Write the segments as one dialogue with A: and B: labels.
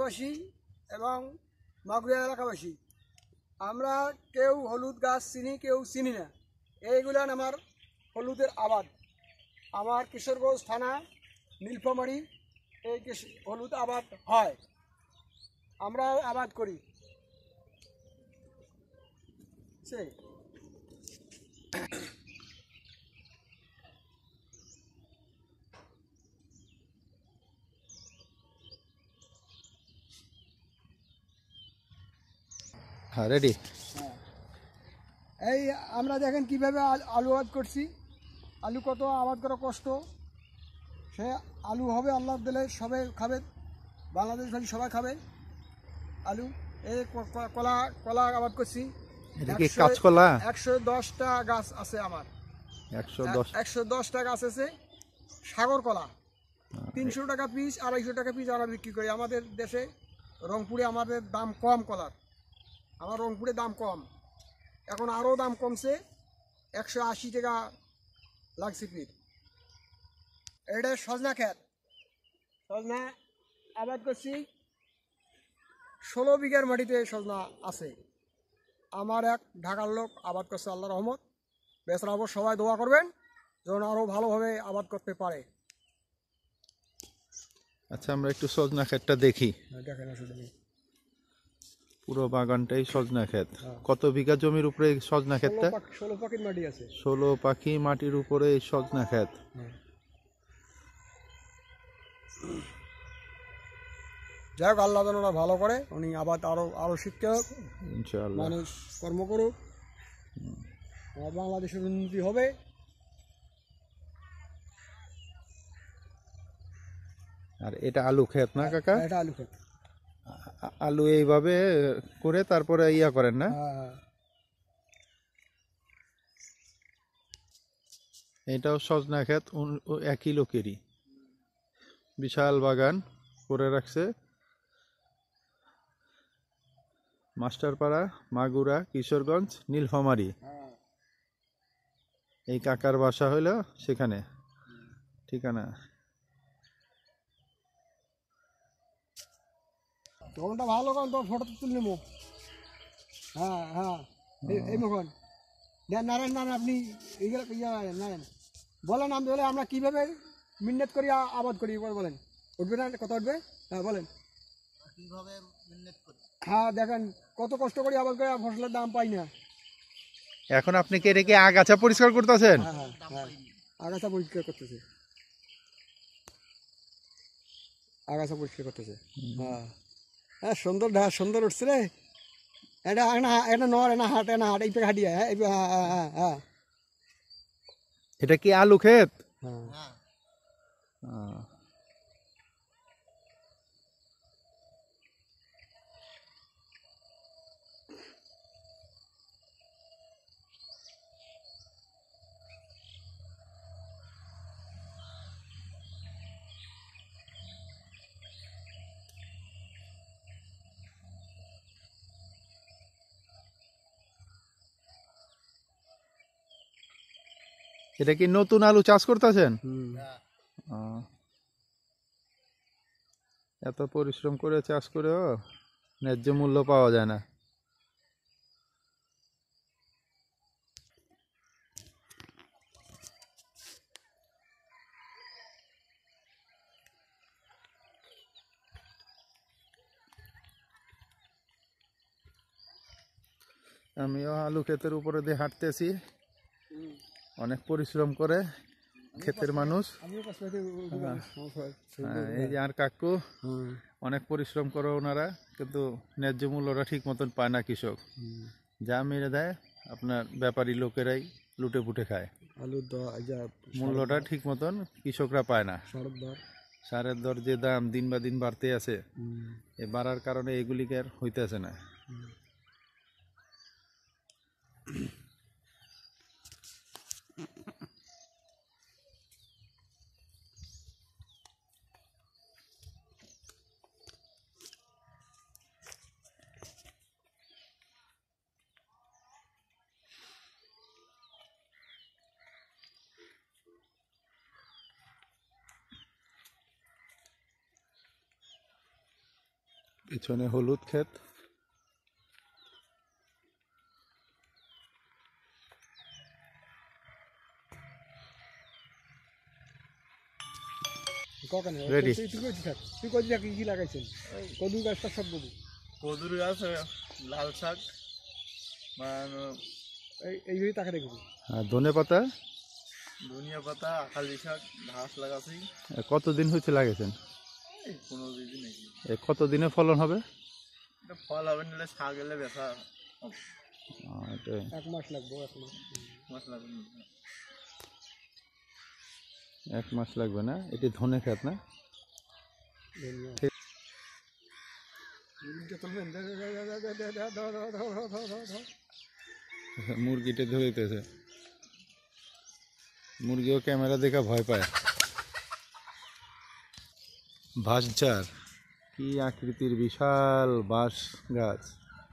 A: এলাকাবাসী এবং মাগুরা এলাকাবাসী আমরা কেউ হলুদ গাছ চিনি, কেউ চিনি না। এইগুলান আমার হলুদের আবাদ। আমার কিশোরগঞ্জ থানা নীলফামারী এই হলুদ আবাদ হয়, আমরাও আবাদ করি।
B: হ্যাঁ, রেডি।
A: এই আমরা দেখেন কিভাবে আলু আবাদ করছি। আলু কত আবাদ করা কষ্ট। সে আলু হবে আল্লাহ দিলে সবাই খাবে, বাংলাদেশ ভাই সবাই খাবে আলু। এই কলা কলা আবাদ করছি।
B: এটা কি কাঁচকলা?
A: 110টা গাছ আছে আমার। 110টা গাছ আছে। সাগর কলা 300 টাকা পিস, 250 টাকা পিস আমরা বিক্রি করি। আমাদের দেশে রংপুরে আমাদের দাম কম কলার, আমার রংপুরে দাম কম। এখন আরও দাম কমছে, 180 টাকা লাগছে ফিট। এটা সজনা ক্ষেত, সজনা আবাদ করছি। 16 বিঘার মাটিতে সজনা আছে। আমার এক ঢাকার লোক আবাদ করছে, আল্লাহ রহমত। বেচারা অবশ্য সবাই দোয়া করবেন যেন আরও ভালোভাবে আবাদ করতে পারে।
B: আচ্ছা, আমরা একটু সজনা ক্ষেতটা দেখি।
A: দেখেন আসলে
B: পুরো বাগানটাই সজনা ক্ষেত। কত বিঘা জমির উপরে এই সজনা ক্ষেতটা?
A: 16 পাখির মাটি আছে।
B: 16 পাখি মাটির উপরে এই সজনা ক্ষেত।
A: যাই হোক, আল্লাহ যেন ওরা ভালো করে, উনি আবাদ আরো শিখতে হোক,
B: ইনশাআল্লাহ
A: মানুষ কর্ম করুক, বাংলাদেশের উন্নতি হবে।
B: আর এটা আলু ক্ষেত না কাকা?
A: এটা আলু ক্ষেত।
B: আলু এইভাবে করে তারপরে ইয়া করেন না? এটাও সজনা ক্ষেত, একই লোকেরই। বিশাল বাগান করে রাখছে। মাস্টারপাড়া, মাগুরা, কিশোরগঞ্জ, নীলফামারী। এই কাকার বাসা হইল সেখানে, ঠিকানা।
A: তখনটা ভালো কারণ তোমার ফটো তুলে নেবো। হ্যাঁ হ্যাঁ, এই মখন দেন নারায়ণ নাম আপনি নারায়ণ বলেন। আমি বলে আমরা কীভাবে মিন্নত করি আবাদ করি বলেন। উঠবে না কথা উঠবে? হ্যাঁ বলেন কীভাবে মিন্নত করি। হ্যাঁ দেখেন কত কষ্ট করি আবাদ করে, ফসলের দাম পাই না।
B: এখন আপনি কি এটা কি আগাছা পরিষ্কার করতেছেন?
A: হ্যাঁ হ্যাঁ, আগাছা পরিষ্কার করতেছে, আগাছা পরিষ্কার করতেছে। হ্যাঁ হ্যাঁ, সুন্দর সুন্দর উঠছে রে। এটা এটা নর, এটা হাট, এটা হাট, এই পেয়ে হাঁটিয়ে। হ্যাঁ হ্যাঁ হ্যাঁ,
B: এটা কি আলু ক্ষেত?
A: হ্যাঁ
B: এটা কি নতুন আলু চাষ করতেছেন? এত পরিশ্রম করে চাষ করেও ন্যায্য মূল্য পাওয়া যায় না। আমিও আলু ক্ষেতের উপরে দিয়ে হাঁটতেছি, অনেক পরিশ্রম করে ক্ষেতের মানুষ। এই যে আর কাকু অনেক পরিশ্রম করে ওনারা, কিন্তু ন্যায্য মূল্যটা ঠিক মতন পায় না কৃষক। যা মেরে দেয় আপনার ব্যাপারী লোকেরাই লুটে পুটে খায়। আলুর মূল্যটা ঠিক মতন কৃষকরা পায় না। সারের দর যে দাম দিন বা দিন বাড়তে আছে, এ বাড়ার কারণে এগুলিকে আর হইতেছে না। পিছনে হলুদ ক্ষেত। Ready.
A: তুই কদি থাকি কি লাগাইছেন? কদু গাছটা সব কদু।
B: কদুর গাছ, লাল শাক,
A: এইভাবেই তাকে দেখবি।
B: আর ধনে পাতা,
C: ধনিয়া পাতা, আকালি শাক, ঘাস লাগাছি।
B: কতদিন হয়েছে লাগাইছেন?
C: এই 15-20 দিন নাকি।
B: কতদিনে ফলন হবে?
C: এটা ফল হবে নিলে শাক এলে বেচা
B: এটাই
A: 1 মাস লাগবে, 1 মাস।
C: মাস লাগবে না।
B: 1 মাস লাগবে না? এটি ধনে ক্ষেত না? মুরগিটা ধরিতেছে, মুরগিও ক্যামেরা দেখে ভয় পায়। বাঁশঝাড়, কি আকৃতির বিশাল বাঁশ গাছ।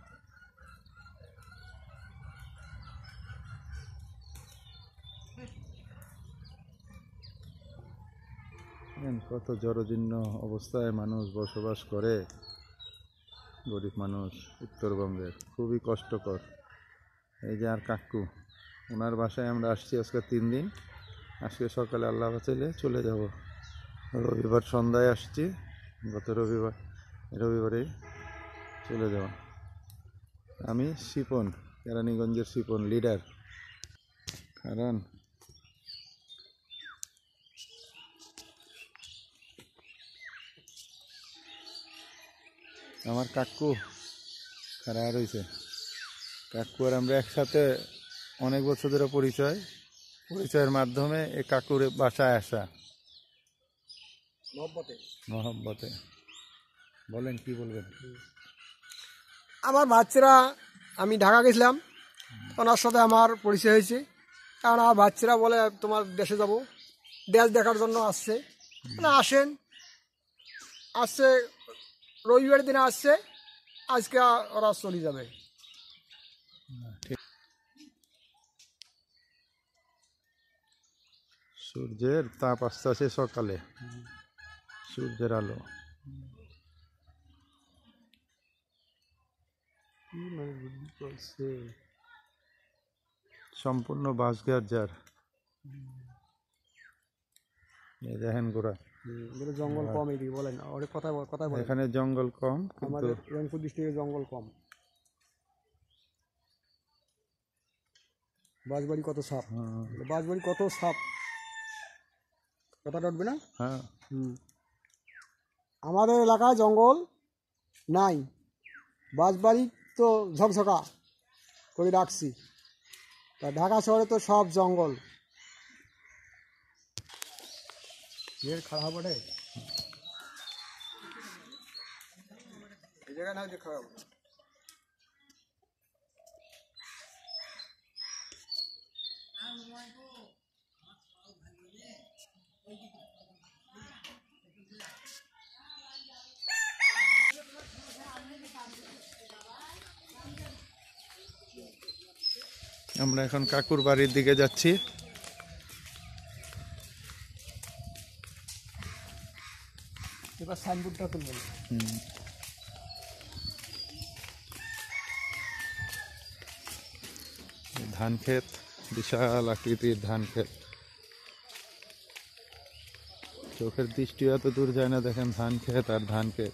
B: কত জরাজীর্ণ অবস্থায় মানুষ বসবাস করে, গরিব মানুষ উত্তরবঙ্গের, খুবই কষ্টকর। এই যে আর কাকু, ওনার বাসায় আমরা আসছি আজকে 3 দিন। আজকে সকালে আল্লাহ বাঁচাইলে চলে যাব। রবিবার সন্ধ্যায় আসছি, গত রবিবারে চলে যাওয়া। আমি শিপন, কেরানীগঞ্জের শিপন লিডার। কারণ আমার কাকু খারাপ রয়েছে। কাকু আর আমরা একসাথে অনেক বছর ধরে পরিচয়ের মাধ্যমে এই কাকুর বাসায় আসা। মহব্বতে বলেন, কি বলবেন?
A: আমার বাচ্চারা, আমি ঢাকা গেছিলাম, ওনার সাথে আমার পরিচয় হয়েছে। কারণ আমার বাচ্চারা বলে তোমার দেশে যাব, দেশ দেখার জন্য আসছে। আসেন, আসছে রবিবার দিনে আসছে, আজকে ওরা চলে যাবে।
B: সূর্যের তাপ আস্তে আস্তে সকালে, সূর্যের আলো। সম্পূর্ণ বাঁশগাছ যার, দেখেন গোড়া।
A: জঙ্গল কম এদিকে, বলেন অনেক কথা বলেন।
B: এখানে জঙ্গল কম,
A: আমাদের রংপুর ডিস্ট্রিক্টে জঙ্গল কম। বাঁশবাড়ি কত সাপ, বাঁশবাড়ি কত সাপ, কথাটা উঠবে না?
B: হ্যাঁ,
A: আমাদের এলাকায় জঙ্গল নাই, বাঁশবাড়ি তো ঝকঝকা করে রাখছি। তা ঢাকা শহরে তো সব জঙ্গল। এর খারাপ ওঠে এই জায়গায় না, খারাপ।
B: আমরা এখন কাকুর বাড়ির দিকে যাচ্ছি।
A: এবার সাইনবোর্ডটা তুলবেন।
B: ধান ক্ষেত, বিশাল আকৃতির ধান ক্ষেত। চোখের দৃষ্টি এত দূর যায় না, দেখেন ধান ক্ষেত আর ধান ক্ষেত।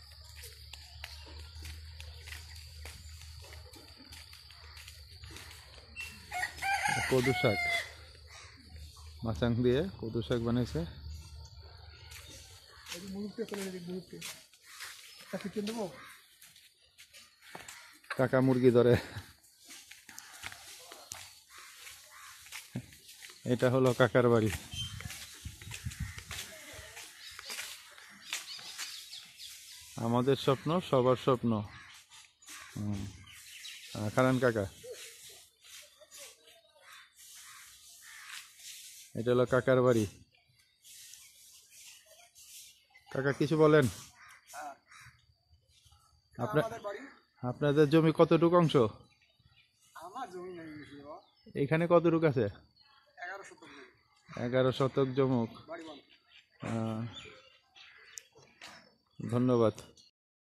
B: কদু শাক, মাচাং দিয়ে কদু শাক বানিয়েছে। কাকা মুরগি ধরে। এটা হলো কাকার বাড়ি। আমাদের স্বপ্ন সবার স্বপ্ন। খারান কাকা, এটা হলো কাকার বাড়ি। কাকা কিছু বলেন। আপনাদের জমি কতটুকু অংশ? এখানে কতটুকু আছে? 11 শতক জমুক। ধন্যবাদ।